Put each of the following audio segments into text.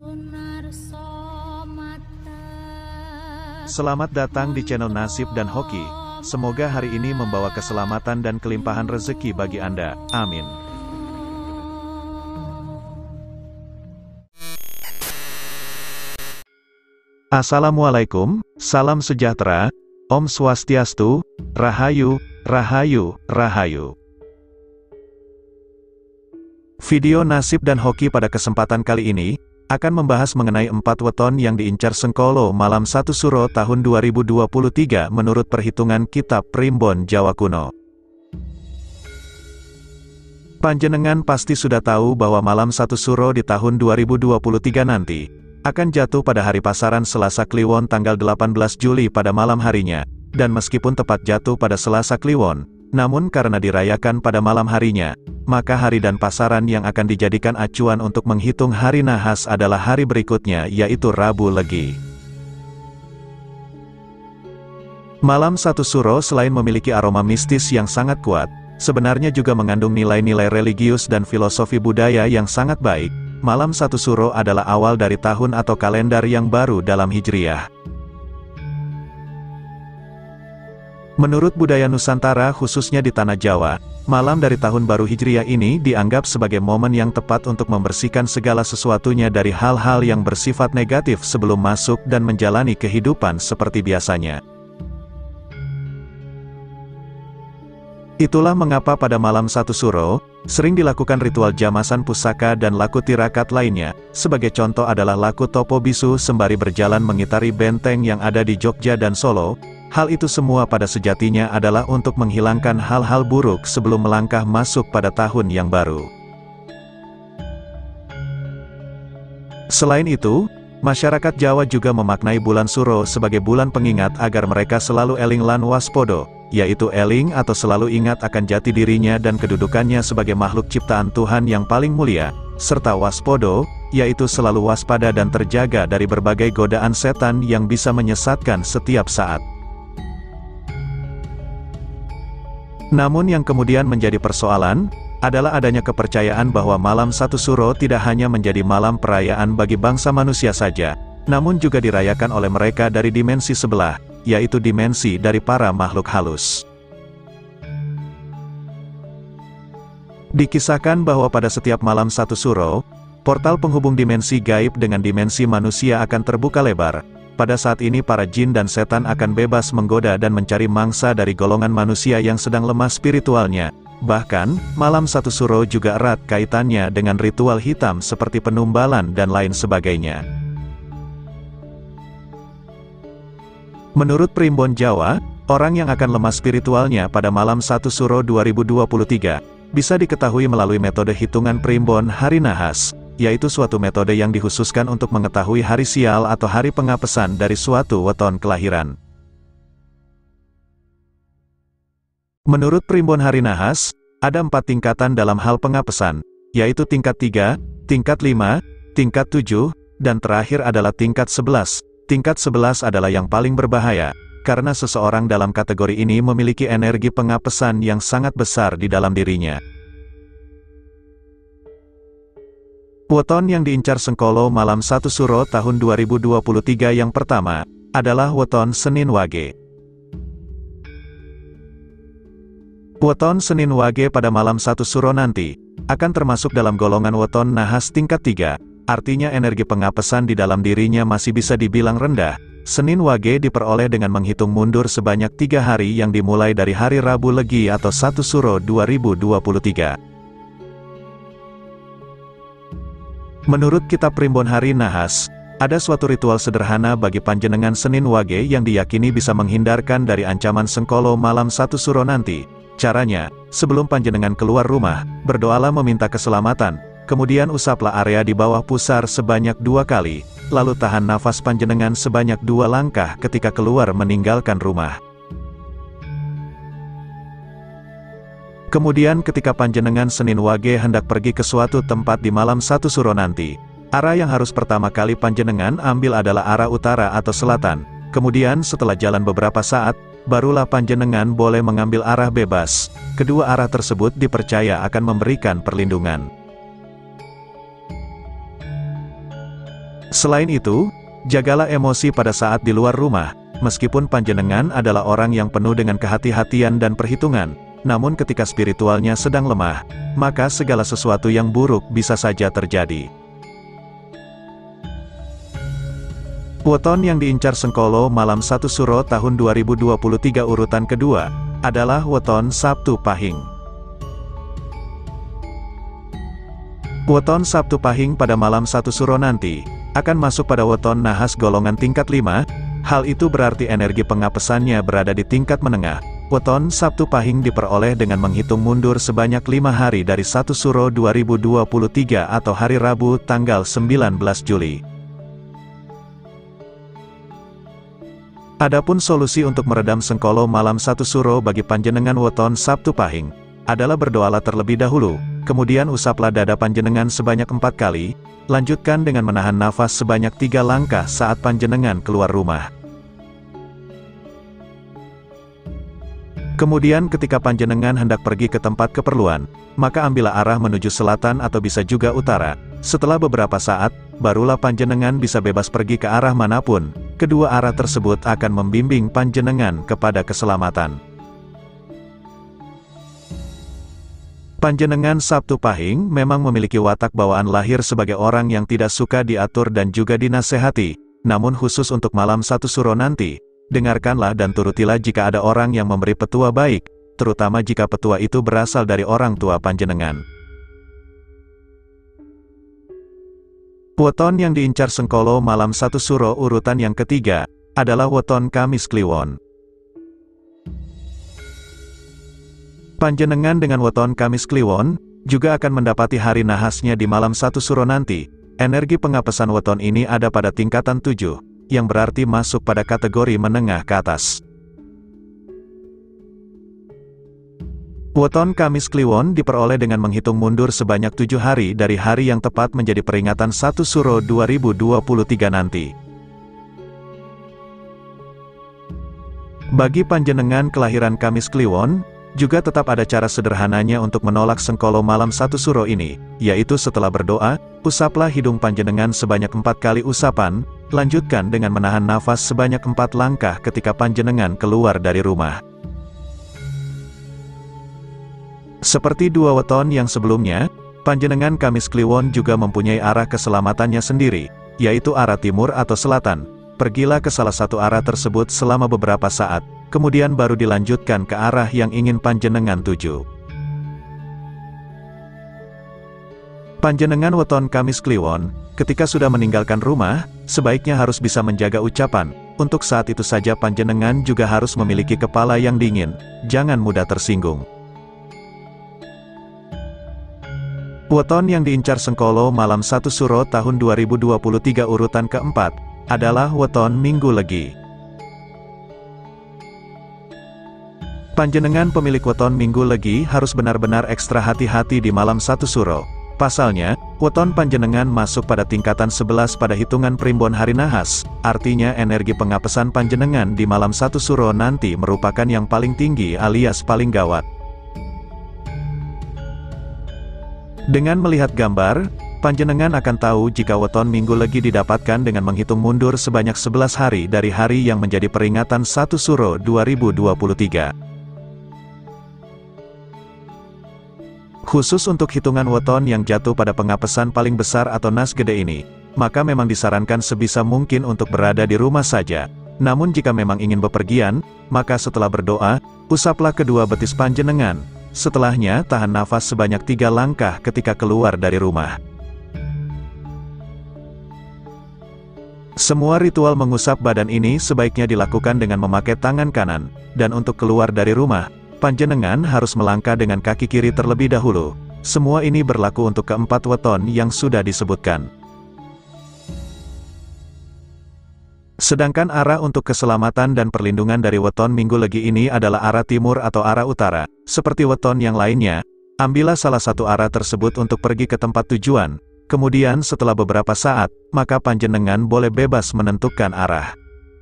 Selamat datang di channel Nasib dan Hoki. Semoga hari ini membawa keselamatan dan kelimpahan rezeki bagi Anda. Amin. Assalamualaikum, salam sejahtera, Om Swastiastu, Rahayu, Rahayu, Rahayu. Video Nasib dan Hoki pada kesempatan kali ini akan membahas mengenai 4 weton yang diincar Sengkolo malam 1 Suro tahun 2023 menurut perhitungan kitab Primbon Jawa Kuno. Panjenengan pasti sudah tahu bahwa malam 1 Suro di tahun 2023 nanti akan jatuh pada hari pasaran Selasa Kliwon tanggal 18 Juli pada malam harinya, dan meskipun tepat jatuh pada Selasa Kliwon, namun karena dirayakan pada malam harinya, maka hari dan pasaran yang akan dijadikan acuan untuk menghitung hari nahas adalah hari berikutnya, yaitu Rabu Legi. Malam 1 Suro selain memiliki aroma mistis yang sangat kuat, sebenarnya juga mengandung nilai-nilai religius dan filosofi budaya yang sangat baik. Malam 1 Suro adalah awal dari tahun atau kalender yang baru dalam Hijriyah. Menurut budaya Nusantara khususnya di Tanah Jawa, malam dari tahun baru Hijriyah ini dianggap sebagai momen yang tepat untuk membersihkan segala sesuatunya dari hal-hal yang bersifat negatif sebelum masuk dan menjalani kehidupan seperti biasanya. Itulah mengapa pada malam 1 Suro, sering dilakukan ritual jamasan pusaka dan laku tirakat lainnya. Sebagai contoh adalah laku topo bisu sembari berjalan mengitari benteng yang ada di Jogja dan Solo. Hal itu semua pada sejatinya adalah untuk menghilangkan hal-hal buruk sebelum melangkah masuk pada tahun yang baru. Selain itu, masyarakat Jawa juga memaknai bulan Suro sebagai bulan pengingat agar mereka selalu eling lan waspodo, yaitu eling atau selalu ingat akan jati dirinya dan kedudukannya sebagai makhluk ciptaan Tuhan yang paling mulia, serta waspodo, yaitu selalu waspada dan terjaga dari berbagai godaan setan yang bisa menyesatkan setiap saat. Namun yang kemudian menjadi persoalan, adalah adanya kepercayaan bahwa malam 1 Suro tidak hanya menjadi malam perayaan bagi bangsa manusia saja, namun juga dirayakan oleh mereka dari dimensi sebelah, yaitu dimensi dari para makhluk halus. Dikisahkan bahwa pada setiap malam 1 Suro, portal penghubung dimensi gaib dengan dimensi manusia akan terbuka lebar. Pada saat ini para jin dan setan akan bebas menggoda dan mencari mangsa dari golongan manusia yang sedang lemah spiritualnya. Bahkan, malam 1 Suro juga erat kaitannya dengan ritual hitam seperti penumbalan dan lain sebagainya. Menurut Primbon Jawa, orang yang akan lemah spiritualnya pada malam 1 Suro 2023, bisa diketahui melalui metode hitungan Primbon Hari Nahas, yaitu suatu metode yang dikhususkan untuk mengetahui hari sial atau hari pengapesan dari suatu weton kelahiran. Menurut Primbon Hari Nahas, ada 4 tingkatan dalam hal pengapesan, yaitu tingkat 3, tingkat 5, tingkat 7, dan terakhir adalah tingkat 11. Tingkat 11 adalah yang paling berbahaya, karena seseorang dalam kategori ini memiliki energi pengapesan yang sangat besar di dalam dirinya. Weton yang diincar Sengkolo malam 1 Suro tahun 2023 yang pertama, adalah weton Senin Wage. Weton Senin Wage pada malam 1 Suro nanti, akan termasuk dalam golongan weton nahas tingkat 3, artinya energi pengapesan di dalam dirinya masih bisa dibilang rendah. Senin Wage diperoleh dengan menghitung mundur sebanyak 3 hari yang dimulai dari hari Rabu Legi atau 1 Suro 2023. Menurut kitab Primbon Hari Nahas, ada suatu ritual sederhana bagi panjenengan Senin Wage yang diyakini bisa menghindarkan dari ancaman Sengkolo malam 1 Suro nanti. Caranya, sebelum panjenengan keluar rumah, berdoalah meminta keselamatan, kemudian usaplah area di bawah pusar sebanyak 2 kali, lalu tahan nafas panjenengan sebanyak 2 langkah ketika keluar meninggalkan rumah. Kemudian ketika panjenengan Senin Wage hendak pergi ke suatu tempat di malam 1 Suro nanti, arah yang harus pertama kali panjenengan ambil adalah arah utara atau selatan. Kemudian setelah jalan beberapa saat, barulah panjenengan boleh mengambil arah bebas. Kedua arah tersebut dipercaya akan memberikan perlindungan. Selain itu, jagalah emosi pada saat di luar rumah. Meskipun panjenengan adalah orang yang penuh dengan kehati-hatian dan perhitungan, namun ketika spiritualnya sedang lemah, maka segala sesuatu yang buruk bisa saja terjadi. Weton yang diincar Sengkolo malam 1 Suro tahun 2023 urutan kedua, adalah weton Sabtu Pahing. Weton Sabtu Pahing pada malam 1 Suro nanti, akan masuk pada weton nahas golongan tingkat 5, hal itu berarti energi pengapesannya berada di tingkat menengah. Weton Sabtu Pahing diperoleh dengan menghitung mundur sebanyak 5 hari dari 1 Suro 2023 atau hari Rabu tanggal 19 Juli. Adapun solusi untuk meredam Sengkolo malam 1 Suro bagi panjenengan weton Sabtu Pahing, adalah berdoalah terlebih dahulu, kemudian usaplah dada panjenengan sebanyak 4 kali, lanjutkan dengan menahan nafas sebanyak 3 langkah saat panjenengan keluar rumah. Kemudian ketika panjenengan hendak pergi ke tempat keperluan, maka ambillah arah menuju selatan atau bisa juga utara. Setelah beberapa saat, barulah panjenengan bisa bebas pergi ke arah manapun. Kedua arah tersebut akan membimbing panjenengan kepada keselamatan. Panjenengan Sabtu Pahing memang memiliki watak bawaan lahir sebagai orang yang tidak suka diatur dan juga dinasehati. Namun khusus untuk malam 1 Suro nanti, dengarkanlah dan turutilah jika ada orang yang memberi petua baik, terutama jika petua itu berasal dari orang tua panjenengan. Weton yang diincar Sengkolo malam 1 Suro urutan yang ketiga, adalah weton Kamis Kliwon. Panjenengan dengan weton Kamis Kliwon, juga akan mendapati hari nahasnya di malam 1 Suro nanti. Energi pengapesan weton ini ada pada tingkatan 7, yang berarti masuk pada kategori menengah ke atas. Weton Kamis Kliwon diperoleh dengan menghitung mundur sebanyak 7 hari dari hari yang tepat menjadi peringatan 1 Suro 2023 nanti. Bagi panjenengan kelahiran Kamis Kliwon, juga tetap ada cara sederhananya untuk menolak Sengkolo malam 1 Suro ini, yaitu setelah berdoa, usaplah hidung panjenengan sebanyak 4 kali usapan, lanjutkan dengan menahan nafas sebanyak 4 langkah ketika panjenengan keluar dari rumah. Seperti 2 weton yang sebelumnya, panjenengan Kamis Kliwon juga mempunyai arah keselamatannya sendiri, yaitu arah timur atau selatan. Pergilah ke salah satu arah tersebut selama beberapa saat, kemudian baru dilanjutkan ke arah yang ingin panjenengan tuju. Panjenengan weton Kamis Kliwon, ketika sudah meninggalkan rumah, sebaiknya harus bisa menjaga ucapan. Untuk saat itu saja panjenengan juga harus memiliki kepala yang dingin, jangan mudah tersinggung. Weton yang diincar Sengkolo malam 1 Suro tahun 2023 urutan keempat, adalah weton Minggu Legi. Panjenengan pemilik weton Minggu Legi harus benar-benar ekstra hati-hati di malam 1 Suro. Pasalnya, weton panjenengan masuk pada tingkatan 11 pada hitungan primbon hari nahas, artinya energi pengapesan panjenengan di malam 1 Suro nanti merupakan yang paling tinggi alias paling gawat. Dengan melihat gambar, panjenengan akan tahu jika weton Minggu Legi didapatkan dengan menghitung mundur sebanyak 11 hari dari hari yang menjadi peringatan 1 Suro 2023. Khusus untuk hitungan weton yang jatuh pada pengapesan paling besar atau nas gede ini, maka memang disarankan sebisa mungkin untuk berada di rumah saja. Namun jika memang ingin bepergian, maka setelah berdoa, usaplah kedua betis panjenengan. Setelahnya, tahan nafas sebanyak 3 langkah ketika keluar dari rumah. Semua ritual mengusap badan ini sebaiknya dilakukan dengan memakai tangan kanan, dan untuk keluar dari rumah, panjenengan harus melangkah dengan kaki kiri terlebih dahulu. Semua ini berlaku untuk keempat weton yang sudah disebutkan. Sedangkan arah untuk keselamatan dan perlindungan dari weton Minggu Legi ini adalah arah timur atau arah utara. Seperti weton yang lainnya, ambillah salah satu arah tersebut untuk pergi ke tempat tujuan. Kemudian setelah beberapa saat, maka panjenengan boleh bebas menentukan arah.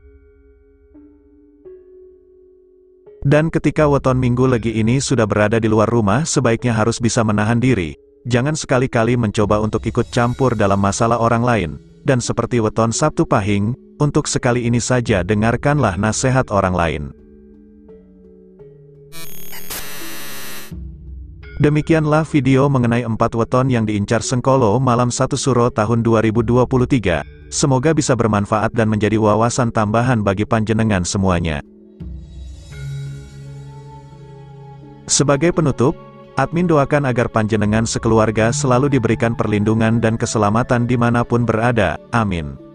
Dan ketika weton Minggu Legi ini sudah berada di luar rumah, sebaiknya harus bisa menahan diri. Jangan sekali-kali mencoba untuk ikut campur dalam masalah orang lain. dan seperti weton Sabtu Pahing, untuk sekali ini saja dengarkanlah nasihat orang lain. Demikianlah video mengenai 4 weton yang diincar Sengkolo malam 1 Suro tahun 2023. Semoga bisa bermanfaat dan menjadi wawasan tambahan bagi panjenengan semuanya. Sebagai penutup, admin doakan agar panjenengan sekeluarga selalu diberikan perlindungan dan keselamatan dimanapun berada. Amin.